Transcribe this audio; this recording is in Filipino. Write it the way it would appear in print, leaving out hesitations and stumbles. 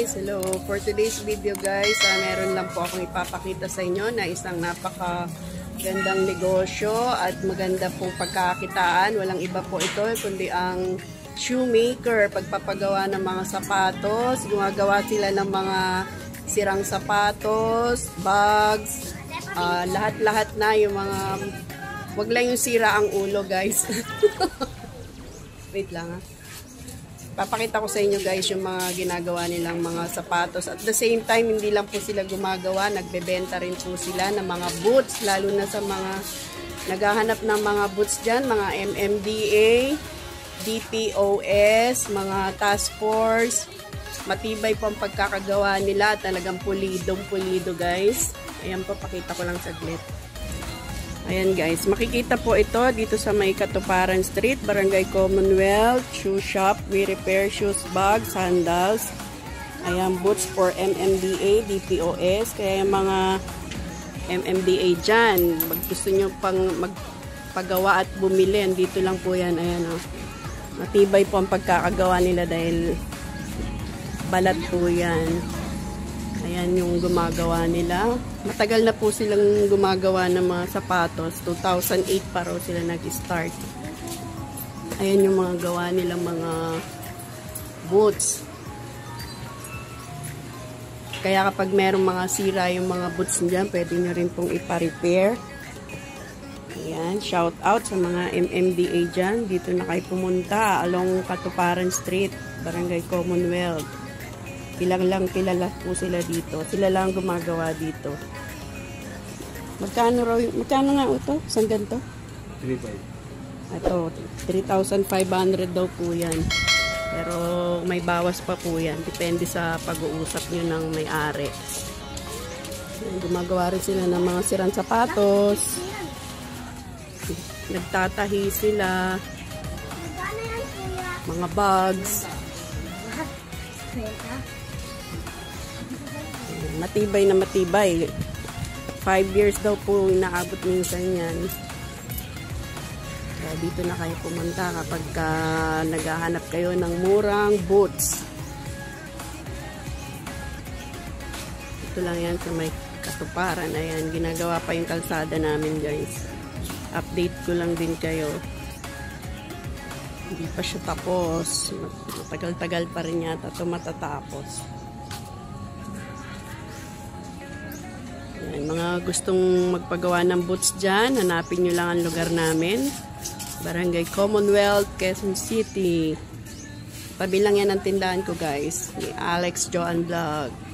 guys, hello. For today's video guys, meron lang po akong ipapakita sa inyo na isang napaka gandang negosyo at maganda pong pagkakakitaan. Walang iba po ito kundi ang shoemaker, pagpapagawa ng mga sapatos. Gumagawa sila ng mga sirang sapatos, bags, lahat-lahat na yung mga, wag lang yung sira ang ulo guys. Wait lang ha. Papakita ko sa inyo guys yung mga ginagawa nilang mga sapatos. At the same time, hindi lang po sila gumagawa, nagbebenta rin po sila ng mga boots, lalo na sa mga naghahanap ng mga boots dyan, mga MMDA, DPOS, mga task force. Matibay po ang pagkakagawa nila, talagang pulidong-pulido guys. Ayan po, pakita ko lang saglit. Ayan guys, makikita po ito dito sa may Katuparan Street, Barangay Commonwealth, shoe shop. We repair shoes, bags, sandals. Ayan, boots for MMDA, DPOS. Kaya yung mga MMDA dyan, gusto nyo pang magpagawa at bumili, dito lang po yan. Ayan o. Matibay po ang pagkakagawa nila dahil balat po yan. Ayan yung gumagawa nila. Matagal na po silang gumagawa ng mga sapatos. 2008 pa raw sila nag-start. Ayan yung mga gawa nilang mga boots. Kaya kapag merong mga sira yung mga boots niyan, pwede nyo rin pong ipa-repair. Ayan, shout out sa mga MMDA dyan. Dito na kayo pumunta along Katuparan Street, Barangay Commonwealth. Kilala po sila dito. Sila lang gumagawa dito. Magkano nga ito? Saan ganito? 3,500. Ito, 3,500 daw po yan. Pero may bawas pa po yan. Depende sa pag-uusap nyo ng may-ari. Gumagawa rin sila ng mga sirang sapatos. Nagtatahi sila. Mga bags. Matibay na matibay. 5 years daw po inaabot minsan yan. Kaya dito na kayo pumunta kapag naghahanap kayo ng murang boots. Ito lang yan sa may Katuparan. Ayan, ginagawa pa yung kalsada namin guys. Update ko lang din kayo. Hindi pa siya tapos. Matagal-tagal pa rin yata ito matatapos. Ayan, mga gustong magpagawa ng boots dyan, hanapin nyo lang ang lugar namin. Barangay Commonwealth, Quezon City. Tabi lang yan ang tindahan ko guys. Ni Alex Joan Vlog.